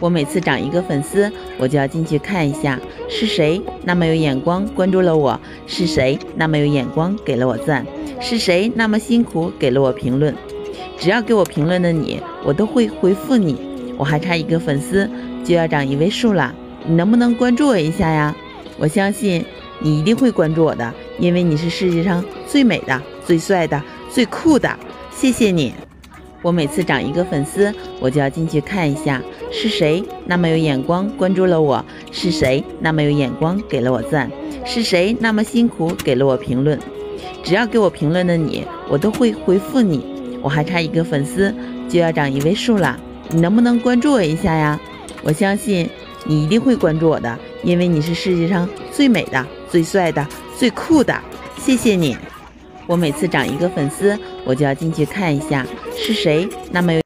我每次涨一个粉丝，我就要进去看一下是谁那么有眼光关注了我，是谁那么有眼光给了我赞，是谁那么辛苦给了我评论。只要给我评论的你，我都会回复你。我还差一个粉丝就要涨1位数了，你能不能关注我一下呀？我相信你一定会关注我的，因为你是世界上最美的、最帅的、最酷的。谢谢你。我每次涨一个粉丝，我就要进去看一下是谁那么有眼光关注了我，是谁那么有眼光给了我赞，是谁那么辛苦给了我评论。只要给我评论的你，我都会回复你。我还差一个粉丝就要涨1位数了，你能不能关注我一下呀？我相信你一定会关注我的，因为你是世界上最美的、最帅的、最酷的。谢谢你。我每次涨一个粉丝，我就要进去看一下是谁那么有